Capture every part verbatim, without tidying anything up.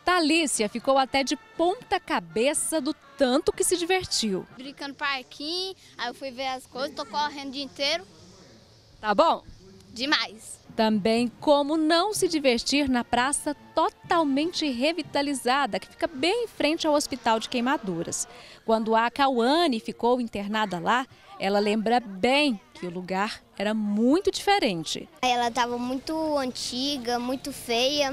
Thalícia ficou até de ponta cabeça do tanto que se divertiu. Brincando no parquinho, aí eu fui ver as coisas, tô correndo o dia inteiro. Tá bom? Demais. Também como não se divertir na praça totalmente revitalizada, que fica bem em frente ao Hospital de Queimaduras. Quando a Cauane ficou internada lá, ela lembra bem que o lugar era muito diferente. Ela estava muito antiga, muito feia,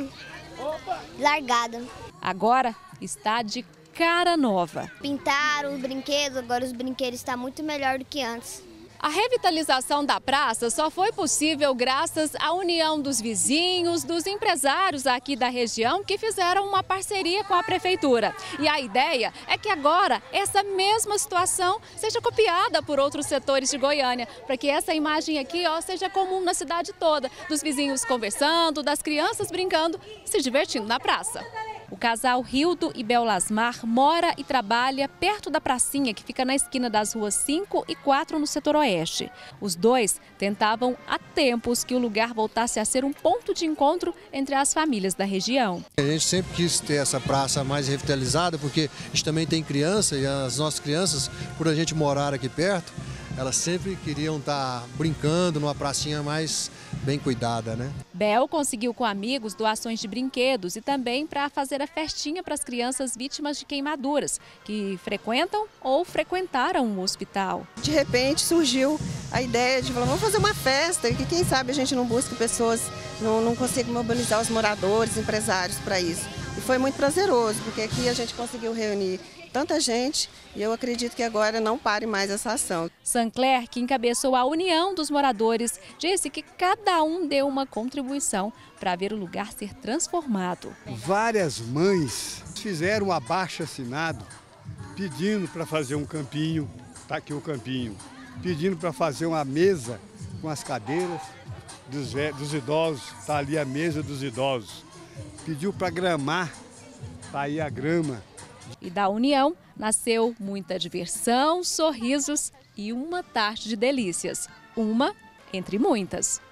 largada. Agora está de cara nova. Pintaram os brinquedos, agora os brinquedos estão muito melhor do que antes. A revitalização da praça só foi possível graças à união dos vizinhos, dos empresários aqui da região que fizeram uma parceria com a prefeitura. E a ideia é que agora essa mesma situação seja copiada por outros setores de Goiânia, para que essa imagem aqui ó, seja comum na cidade toda, dos vizinhos conversando, das crianças brincando e se divertindo na praça. O casal Rildo e Belasmar mora e trabalha perto da pracinha que fica na esquina das ruas cinco e quatro no setor oeste. Os dois tentavam há tempos que o lugar voltasse a ser um ponto de encontro entre as famílias da região. A gente sempre quis ter essa praça mais revitalizada porque a gente também tem criança e as nossas crianças, por a gente morar aqui perto, elas sempre queriam estar brincando numa pracinha mais bem cuidada, né? Bel conseguiu com amigos doações de brinquedos e também para fazer a festinha para as crianças vítimas de queimaduras, que frequentam ou frequentaram o hospital. De repente surgiu a ideia de falar, vamos fazer uma festa, e que quem sabe a gente não busca pessoas, não, não consiga mobilizar os moradores, empresários para isso. E foi muito prazeroso, porque aqui a gente conseguiu reunir tanta gente e eu acredito que agora não pare mais essa ação. Sancler, que encabeçou a união dos moradores, disse que cada um deu uma contribuição para ver o lugar ser transformado. Várias mães fizeram um abaixo-assinado pedindo para fazer um campinho, está aqui o campinho, pedindo para fazer uma mesa com as cadeiras dos, dos idosos, está ali a mesa dos idosos. Pediu para gramar, está aí a grama. E da união nasceu muita diversão, sorrisos e uma tarde de delícias. Uma entre muitas.